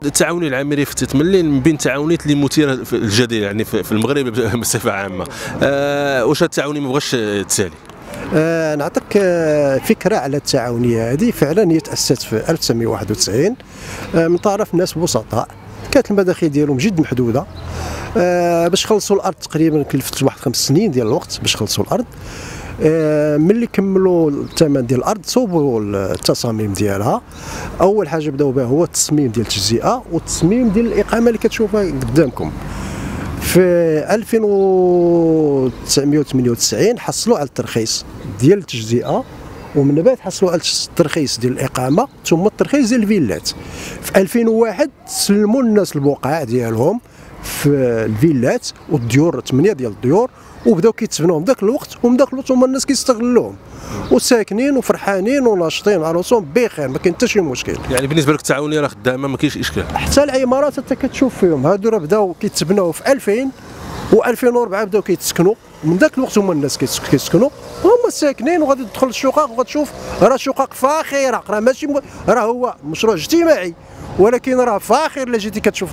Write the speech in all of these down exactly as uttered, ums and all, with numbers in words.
التعاونيه العامريه فتات منين من بين التعاونيات اللي مثيره في الجدل يعني في المغرب بصفه عامه. أه واش التعاونيه ما بغاش تسالي؟ أه نعطيك فكره على التعاونيه هذه. فعلا هي تاسست في ألف وتسعمائة وواحد وتسعين من طرف ناس بسطاء، كانت المداخيل ديالهم جد محدوده. أه باش خلصوا الارض تقريبا كلفت واحد خمس سنين ديال الوقت باش خلصوا الارض. أه ملي كملوا الثمن ديال الارض صوبوا التصاميم ديالها. اول حاجه بداو بها هو التصميم ديال التجزئه والتصميم ديال الاقامه اللي كتشوفها قدامكم. في ألف وتسعمائة وثمانية وتسعين حصلوا على الترخيص ديال التجزئه، ومن بعد حصلوا على الترخيص ديال الاقامه ثم الترخيص ديال الفيلات. في ألفين وواحد سلموا الناس البقع ديالهم في الفيلات والديور، ثمانيه ديال الديور، وبداو كيتبنوا من ذاك الوقت، ومن ذاك الوقت هما الناس كيستغلوهم وساكنين وفرحانين وناشطين على راسهم بخير، ما كاين حتى شي مشكل. يعني بالنسبه لك التعاونيه راه خدامه ما كاينش اشكال؟ حتى العمارات انت كتشوف فيهم هادو راه بداو كيتبناو في ألفين و2004 بداو كيتسكنوا، من ذاك الوقت هما الناس كيسكنوا هما ساكنين. وغادي تدخل الشقق وغتشوف راه شقق فاخره، راه ماشي م... راه هو مشروع اجتماعي ولكن راه فاخر. الا جيتي كتشوف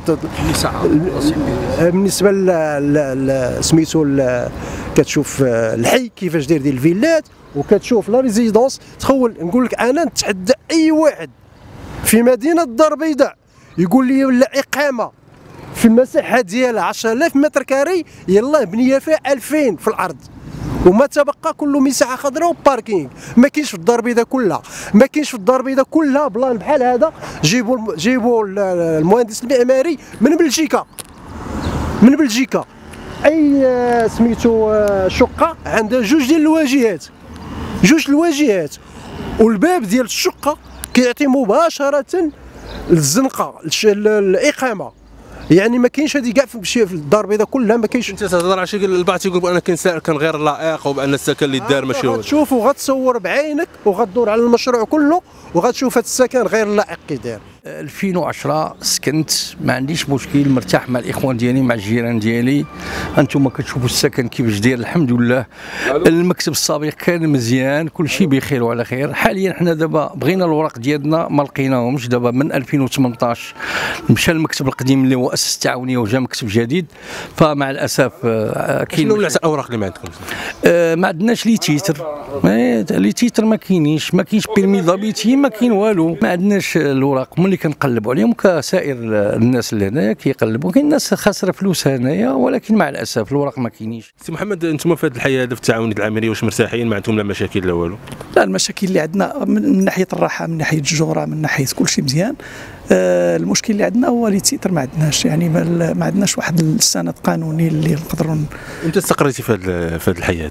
بالنسبه ل سميتو كتشوف الحي كيفاش داير ديال الفيلات، وكتشوف لا ريزيدونس. تخول نقول لك انا نتحدى اي واحد في مدينه الدار البيضاء يقول لي ولا اقامه في المساحه ديالها عشرة آلاف متر كاري يلاه بنيه فيها ألفين في الارض، وما تبقى كله مساحه خضراء وباركينغ. ما كاينش في الدار البيضاء كلها، ما كاينش في الدار البيضاء كلها بلان بحال هذا. جيبوا جيبوا المهندس المعماري من بلجيكا، من بلجيكا. اي سميتو شقه عندها جوج ديال الواجهات، جوج الواجهات، والباب ديال الشقه كيعطي مباشره للزنقه الاقامه. يعني ما كاينش هذه كاع في الدار البيضاء كلها ما كاينش. انت تهضر على شي البعض تيقول بان كاين سكن غير لائق وبان السكن اللي دار ماشي هو. غتشوف وغتصور بعينك وغتدور على المشروع كله وغتشوف هذا السكن غير لائق كي داير. ألفين وعشرة سكنت، ما عنديش مشكل، مرتاح مع الاخوان ديالي مع الجيران ديالي. انتم كتشوفوا السكن كيفاش داير الحمد لله. المكتب السابق كان مزيان، كل شيء بخير وعلى خير. حاليا حنا دابا بغينا الوراق ديالنا ما لقيناهمش. دابا من ألفين وثمنطاش مشى المكتب القديم اللي هو اسس التعاونيه وجا مكتب جديد، فمع الاسف كاين شنو الاوراق اللي ما عندكم؟ آه ما عندناش لي تيتر، لي تيتر ما كاينينش، ما كاينش بيرمي ضابطي، ما كاين والو، ما عندناش الوراق. ملي كنقلبوا عليهم كسائر الناس اللي هنايا كيقلبوا، كاين ناس خاسره فلوس هنايا، ولكن مع الاسف الوراق ما كاينينش. سي محمد، انتم في هذه الحياه هذا في التعاونيه العامريه واش مرتاحين؟ ما عندكم لا مشاكل لا والو؟ لا، المشاكل اللي عندنا من ناحيه الراحه، من ناحيه الجوره، من ناحيه كل شيء مزيان. آه المشكل اللي عندنا هو لي تيتر ما عندناش، يعني ما عندناش واحد السند قانوني اللي نقدروا. امتى استقريتي في هذه في هذه الحياه؟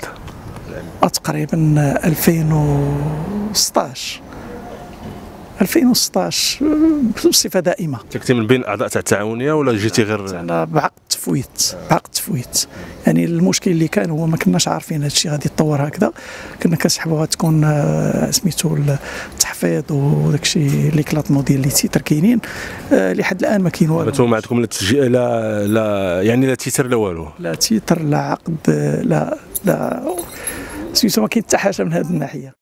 تقريبا ألفين وستطاش ألفين وستطاش بصفه دائمه. كنتي من بين اعضاء تاع التعاونيه ولا جيتي غير؟ انا بعقد تفويت، بعقد تفويت. يعني المشكل اللي كان هو ما كناش عارفين هذا الشيء غادي يتطور هكذا. كنا كنسحبوا غتكون سميتو التحفيظ وداك الشيء لي كلاطمو ديال لي تيتر كاينين. لحد الان ما كاين والو. انتم ما عندكم لا تسجيل لا لا يعني لا تيتر لا والو؟ لا تيتر لا عقد لا لا سميتو، ما كاين حتى حاجه من هذه الناحيه.